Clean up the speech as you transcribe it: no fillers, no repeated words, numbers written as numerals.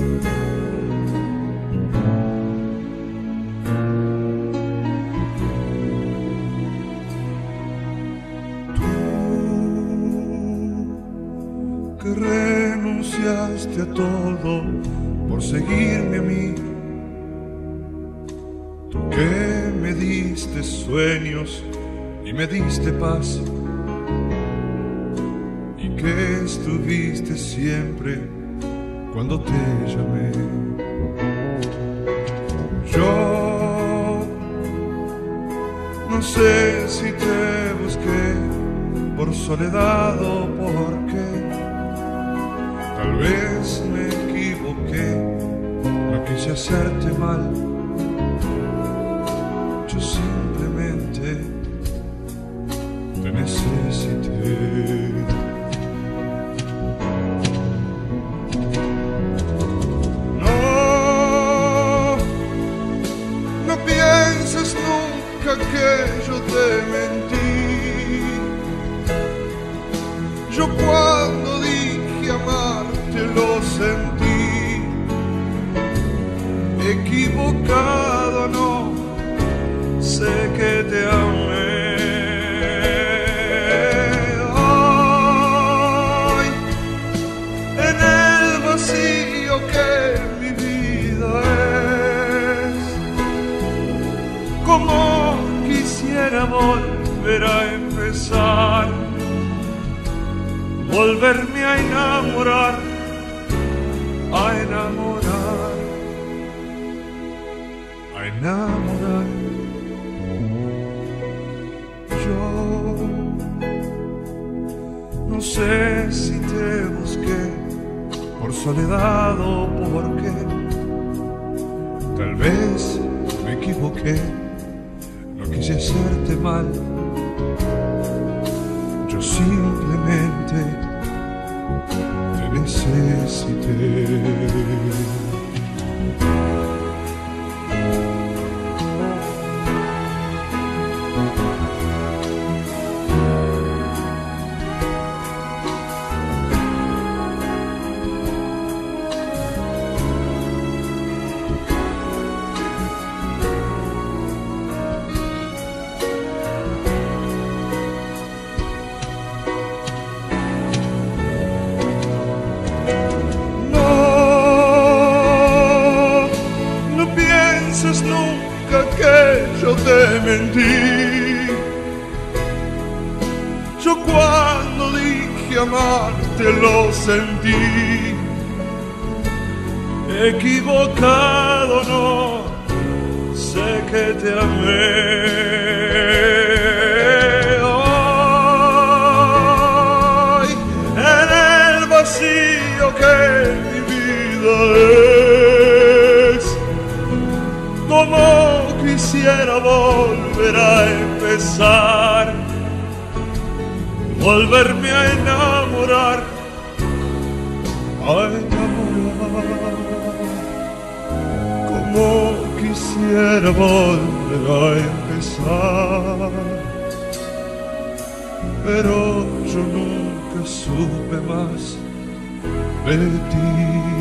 Que renunciaste a todo por seguirme a mí, tú que me diste sueños y me diste paz, y que estuviste siempre cuando te llamé. Yo no sé si te busqué por soledad o por qué. Tal vez me equivoqué, no quise hacerte mal. Yo simplemente te necesité. No pienses nunca que yo te mentí. Yo cuando dije amarte lo sentí. Equivocado no, sé que te amé. Hoy, en el vacío que mi vida es, como quisiera volver a empezar, volverme a enamorar, a enamorar, a enamorar. Yo no sé si te busqué por soledad o por qué. Tal vez me equivoqué, no quise hacerte mal. Yo simplemente te necesité. Nunca que yo te mentí. Yo cuando dije amarte lo sentí. Equivocado no, sé que te amé. Hoy, en el vacío que mi vida es, como quisiera volver a empezar, volverme a enamorar, a enamorar. Como quisiera volver a empezar, pero yo nunca supe más de ti.